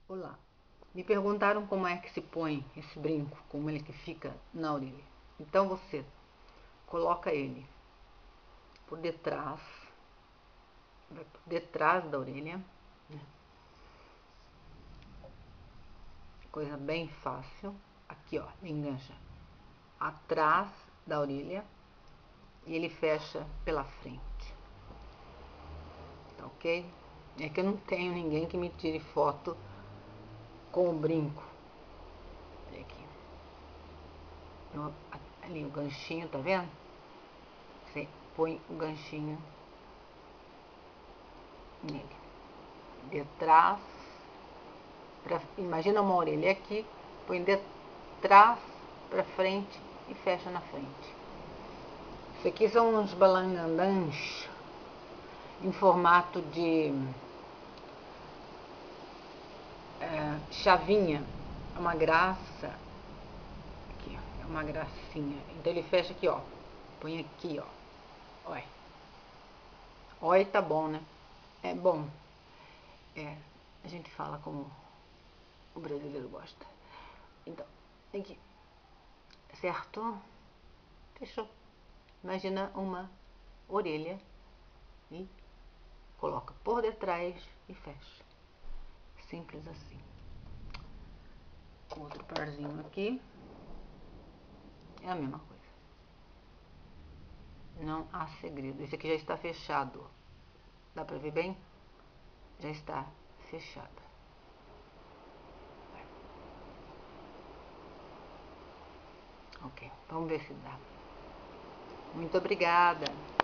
Olá, me perguntaram como é que se põe esse brinco, como ele que fica na orelha. Então você coloca ele por detrás, vai por detrás da orelha, né? Coisa bem fácil. Aqui ó, engancha atrás da orelha e ele fecha pela frente, tá ok? É que eu não tenho ninguém que me tire foto com o brinco. Olha aqui. Ali o ganchinho, tá vendo? Você põe o ganchinho nele. Detrás, imagina uma orelha aqui, põe de trás para frente e fecha na frente. Isso aqui são uns balangandãs em formato de chavinha. É uma graça. Aqui, é uma gracinha. Então ele fecha aqui, ó. Põe aqui, ó. Olha. Olha, tá bom, né? É bom. A gente fala como o brasileiro gosta. Então, aqui. Certo? Fechou. Imagina uma orelha e coloca por detrás e fecha. Simples assim. Outro parzinho aqui. É a mesma coisa. Não há segredo. Esse aqui já está fechado. Dá pra ver bem? Já está fechado. Ok, vamos ver se dá. Muito obrigada.